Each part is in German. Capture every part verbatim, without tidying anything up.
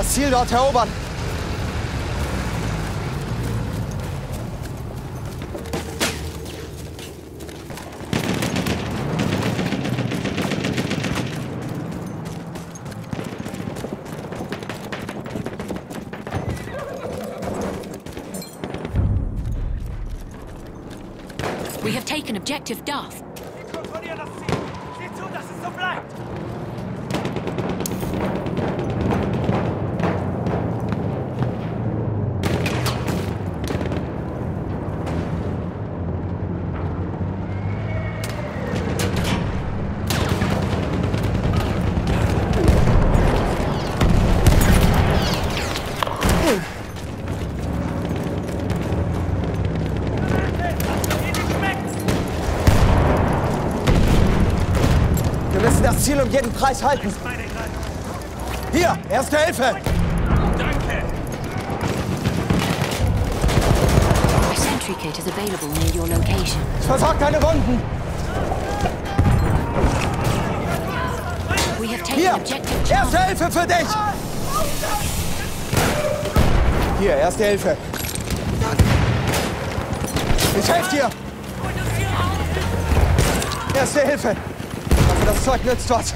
Das Ziel dort erobern. We have taken objective Duff. Wir kontrollieren das Ziel. Sieh zu, dass es so bleibt. Wir müssen das Ziel um jeden Preis halten. Hier, Erste Hilfe! Danke! A sentry kit is available near your location. Ich versorge deine Wunden! We have taken Hier, objective Erste Charlie. Hilfe für dich! Hier, Erste Hilfe. Ich helfe dir! Erste Hilfe! Also das Zeug nützt was.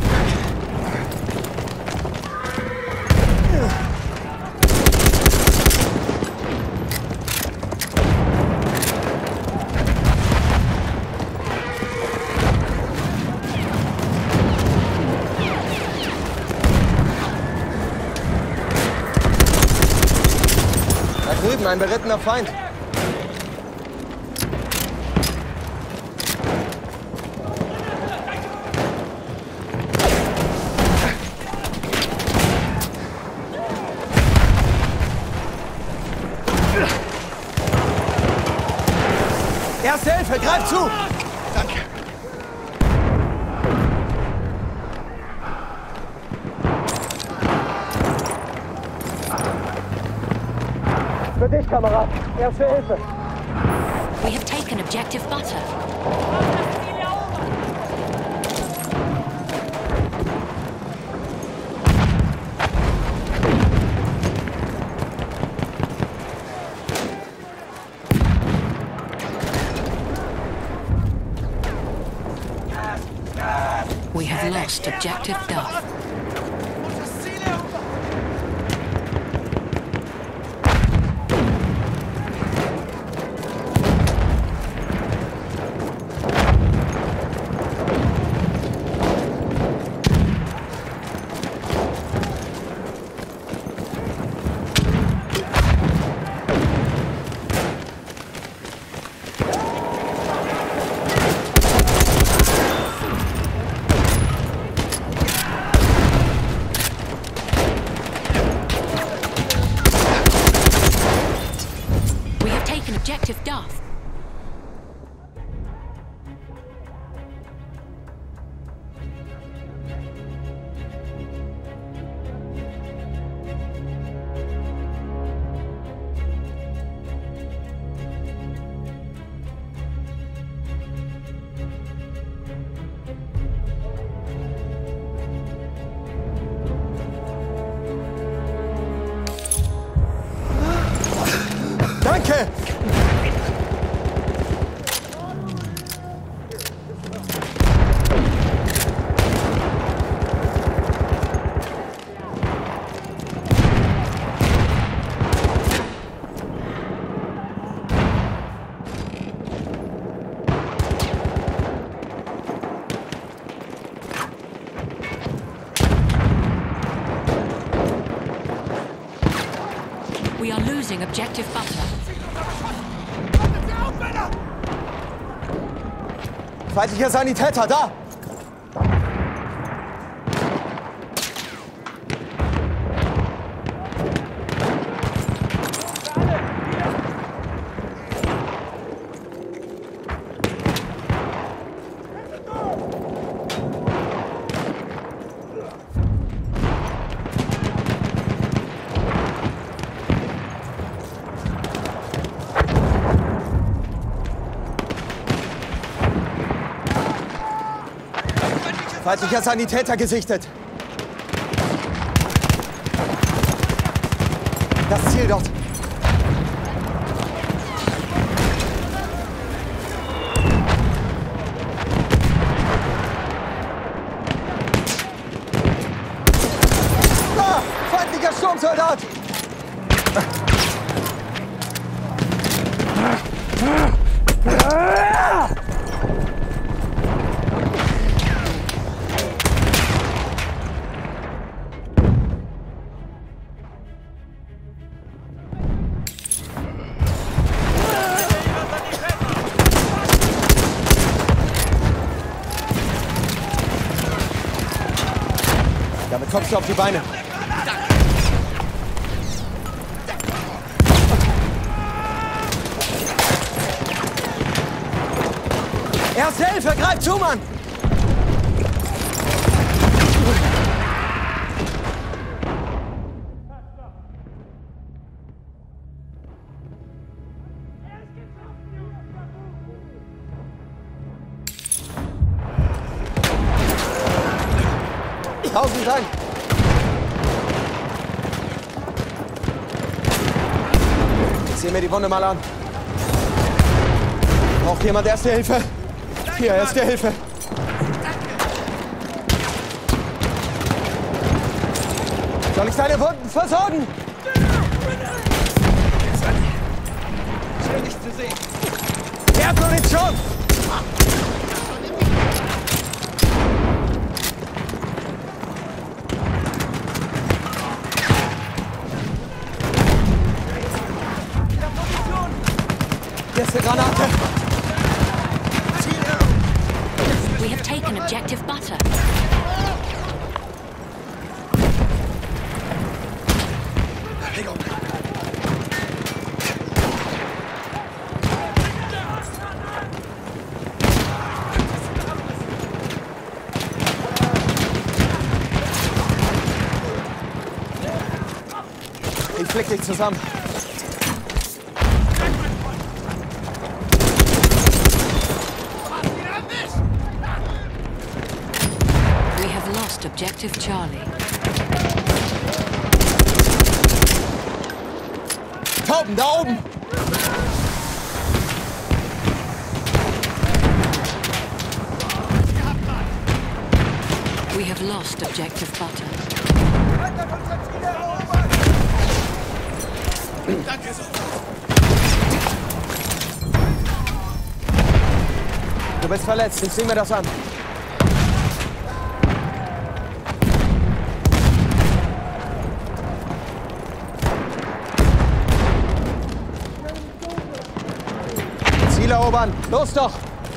Da drüben ein berittener Feind. Erste Hilfe, greif zu! Danke. Für dich, Kamerad. Erste Hilfe. We have taken objective Butter. We have lost objective Duff. We have taken objective Duff. Danke! We are losing objective Butter. Feindlicher Sanitäter, da! Feindlicher Sanitäter gesichtet. Das Ziel dort. Ah, feindlicher Sturmsoldat! Damit kommst du auf die Beine. Erste Hilfe, greif zu, Mann! Tausend Dank! Ich sehe mir die Wunde mal an. Braucht jemand Erste Hilfe? Hier, Erste Hilfe. Soll ich deine Wunden versorgen? Schön, dich zu sehen. Erdmunition! Erste Granate! We have taken objective butter. Ich flick dich zusammen. Objective Charlie. Tauben, da oben! We have lost objective butter. Danke so. Du bist verletzt, ich sehe mir das an. Ziel erobern! Los doch!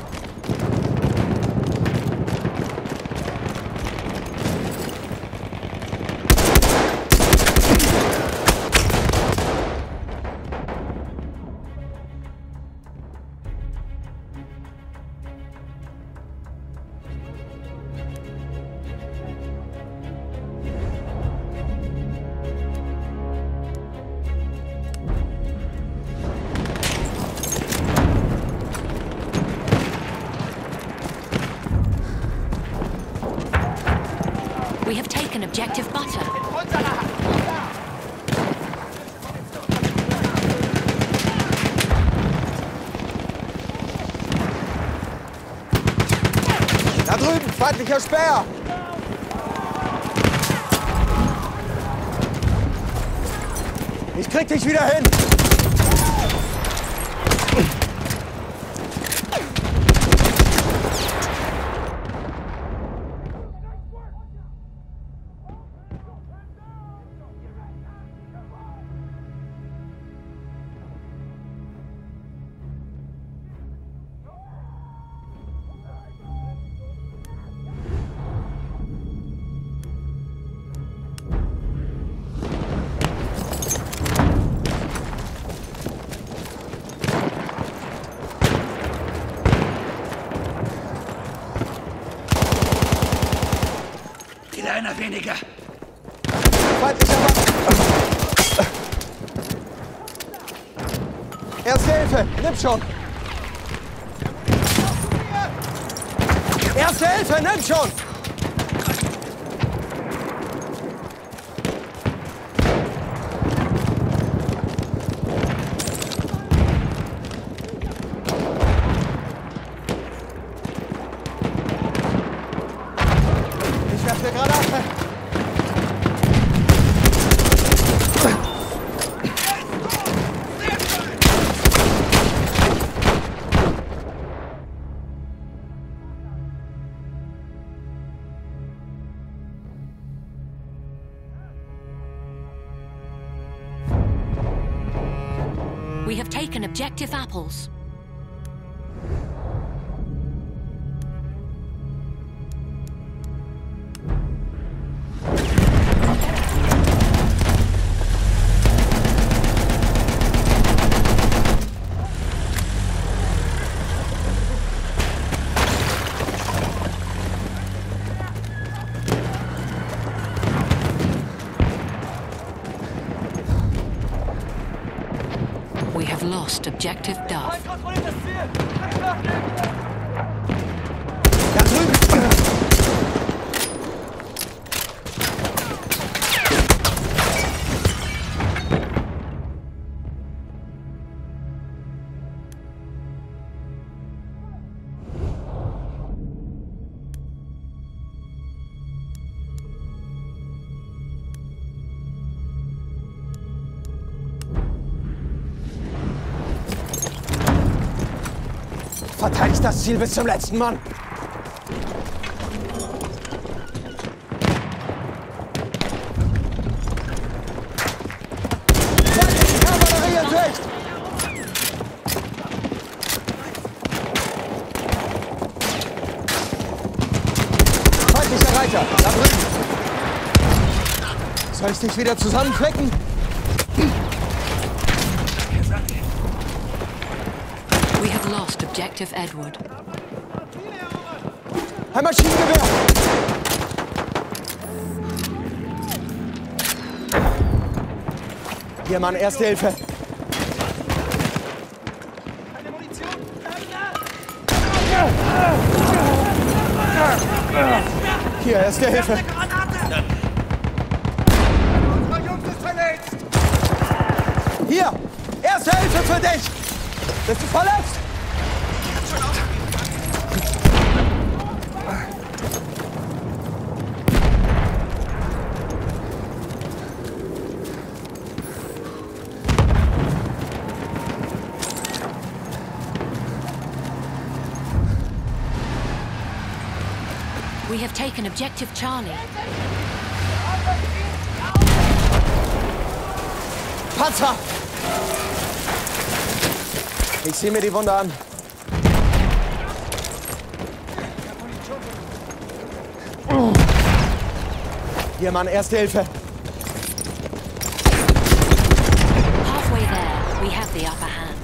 We have taken objective butter. Da drüben, feindlicher Speer! Ich krieg dich wieder hin! Einer weniger. Feindlicher Mann! Erste Hilfe, nimm schon! Erste Hilfe, nimm schon! taken objective apples. We have lost objective Duff. Da drüben! Verteidigt das Ziel bis zum letzten Mann! Feindliche Kavallerie in Sicht! Feindlicher Reiter, da drüben! Soll ich dich wieder zusammenflecken? We have lost objective Edward. Ein Maschinengewehr! Hier, Mann, Erste Hilfe! Hier, Erste Hilfe! Hier! Erste Hilfe für dich! Bist du verletzt? We have taken objective Charlie. Panzer! Ich sehe mir die Wunde an. Hier, Mann, Erste Hilfe. Halfway there, we have the upper hand.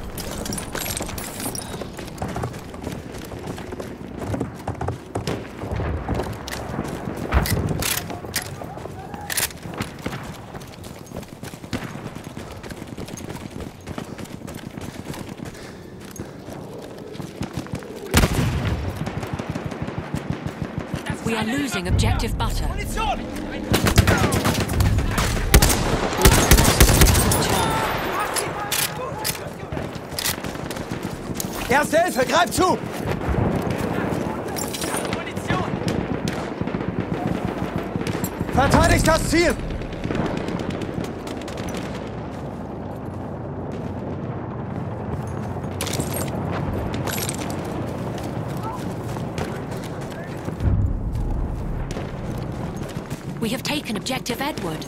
We are losing objective Butter. Erste Hilfe, greif zu! Verteidigt das Ziel! We have taken objective Edward.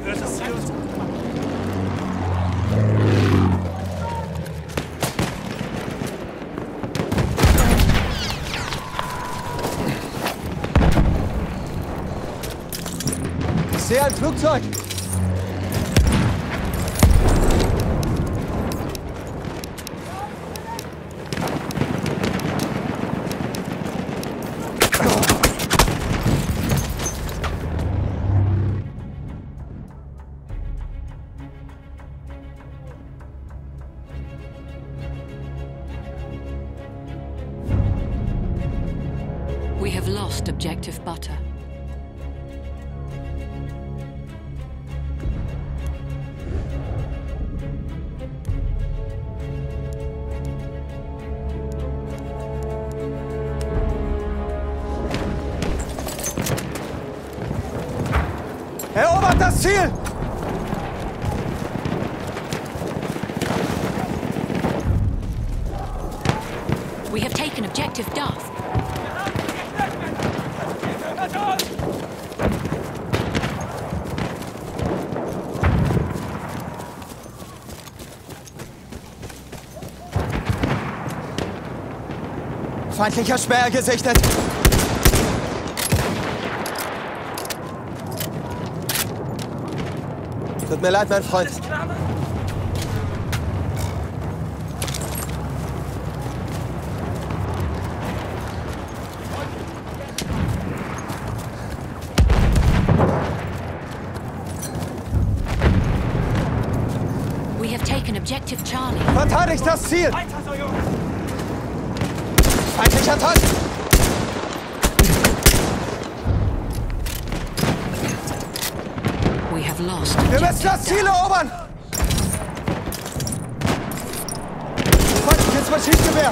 Ich sehe ein Flugzeug! We have lost objective Butter. Erobert das Ziel! We have taken objective Duff. Feindlicher Späher gesichtet. Tut mir leid, mein Freund. We have taken objective Charlie. Verteidigt das Ziel! Feindlicher Tank! We have lost. Wir müssen das Ziel erobern! Feindliches Maschinengewehr!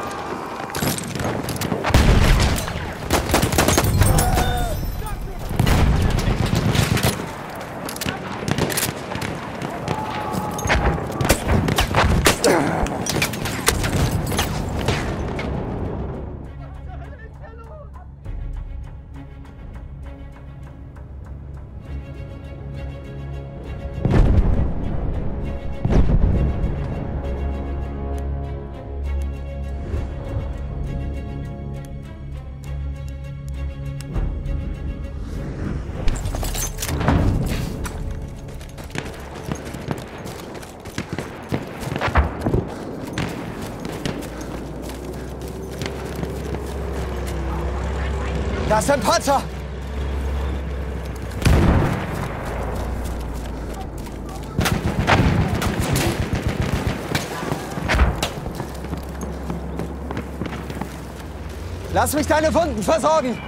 Da ist ein Panzer! Lass mich deine Wunden versorgen!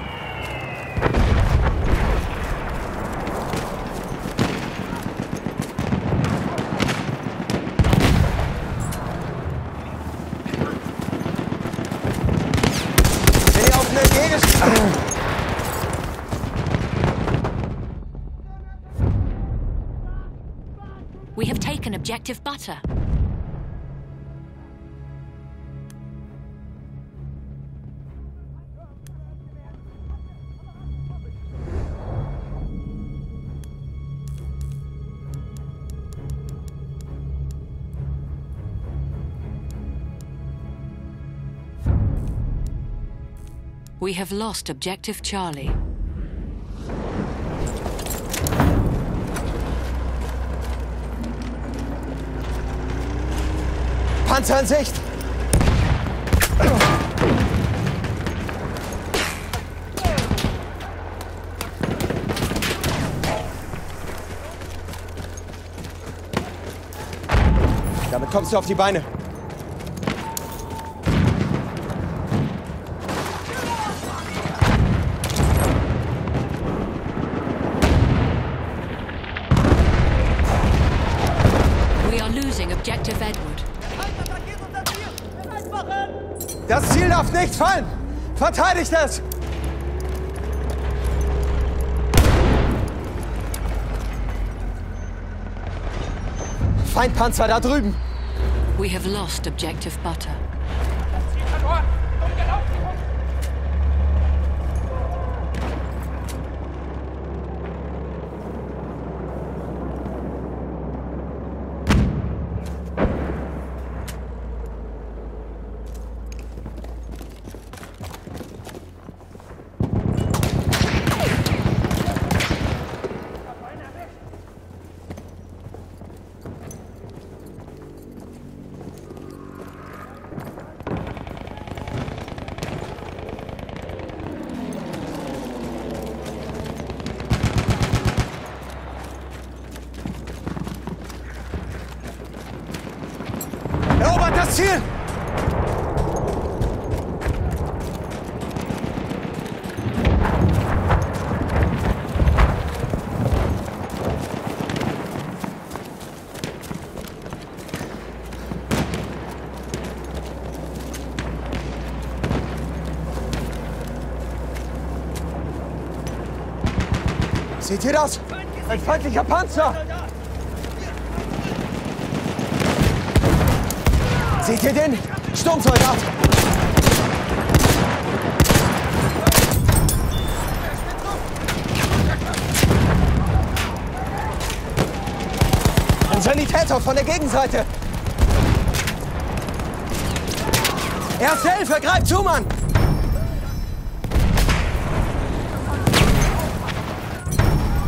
Bin hier auf eine Gegenstände! We have taken objective Butter. We have lost objective Charlie. Panzer in Sicht! Damit kommst du auf die Beine. We are losing objective Edward. Das Ziel darf nicht fallen! Verteidigt es! Feindpanzer da drüben! We have lost objective Butter. Erobert das Ziel! Seht ihr das? Ein feindlicher Panzer! Seht ihr den? Sturmsoldat! Ein Sanitäter von der Gegenseite! Erste Hilfe, greif zu, Mann!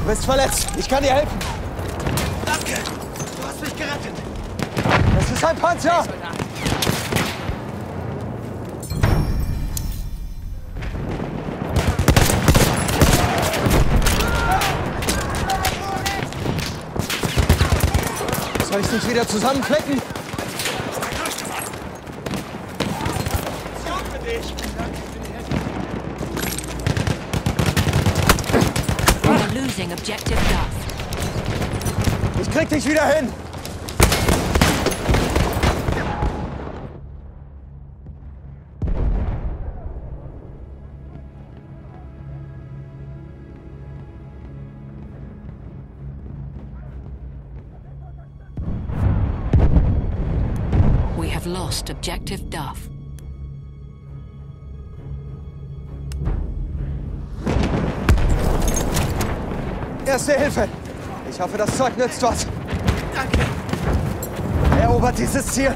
bist verletzt. Ich kann dir helfen. Danke. Du hast mich gerettet. Das ist ein Panzer. Soll ich dich wieder zusammenklicken? Losing objective Duff. Ich krieg dich wieder hin. We have lost objective Duff. Erste Hilfe. Ich hoffe, das Zeug nützt was. Danke. Erobert dieses Ziel.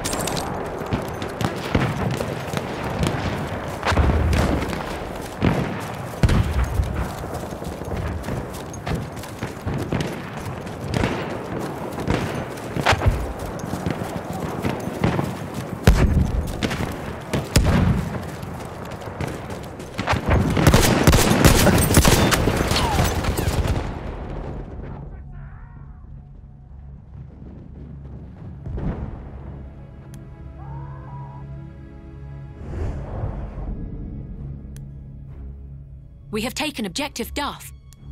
We have taken objective Duff.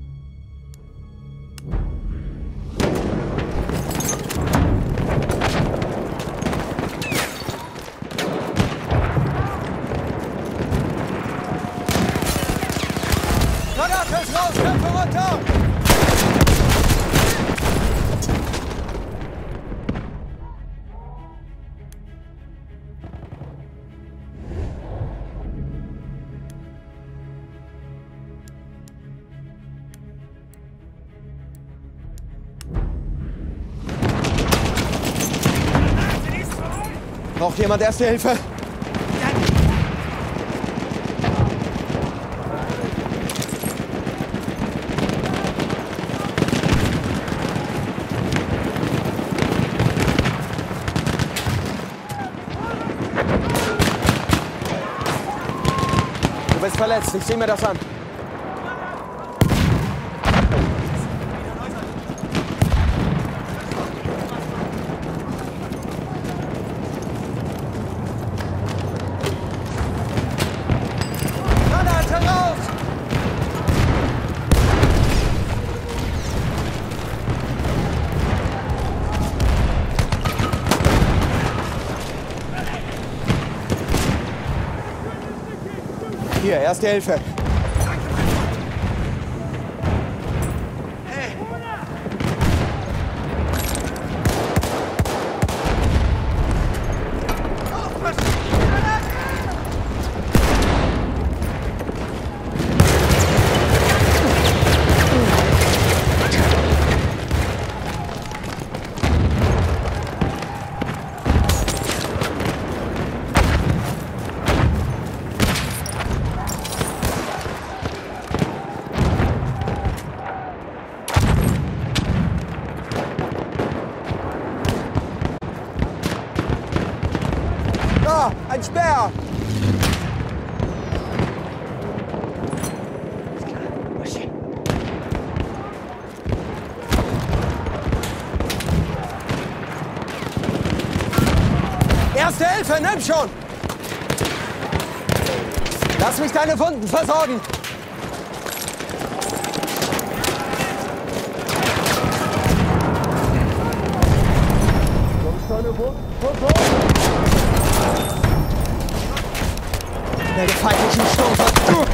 Granate ist raus, Köpfe runter! Braucht jemand Erste Hilfe? Du bist verletzt, ich sehe mir das an. Hier, Erste Hilfe. Da, ein Speer! Erste Hilfe, nimm schon! Lass mich deine Wunden versorgen! Deine Wunden versorgen! Der feindlichen Sturm.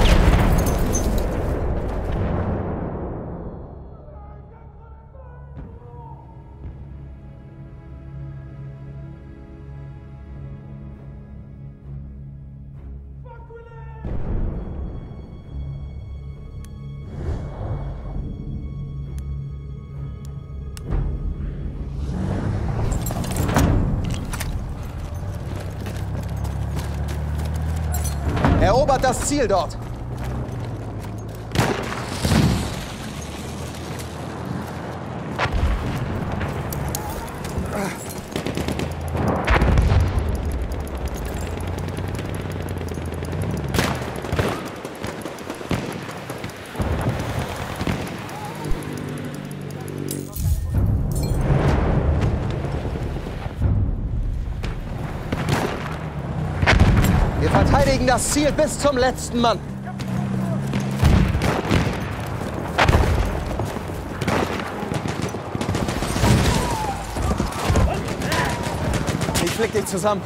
Erobert das Ziel dort. Wir verteidigen das Ziel bis zum letzten Mann. Ich flick dich zusammen.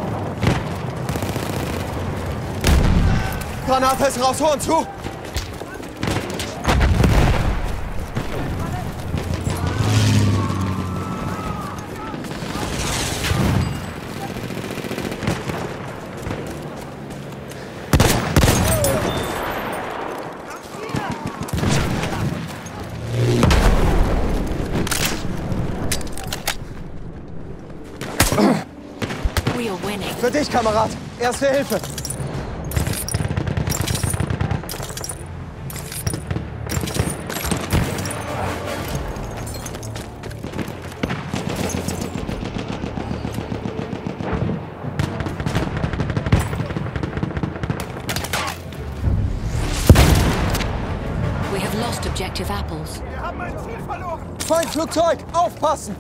Granate ist raus, Horn zu! We are winning. Für dich, Kamerad. Erste Hilfe. We have lost objective apples. Wir haben ein Ziel verloren. Feindflugzeug, aufpassen!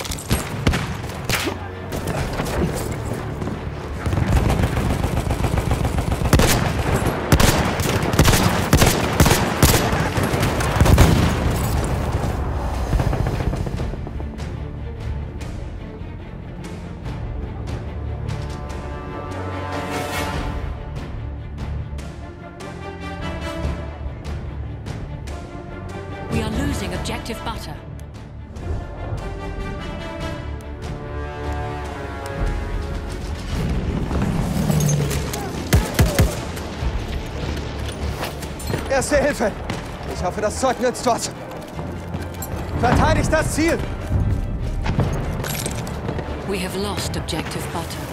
We are losing objective butter. Erste Hilfe. Ich hoffe, das Zeug nützt was. Verteidigt das Ziel. We have lost objective butter.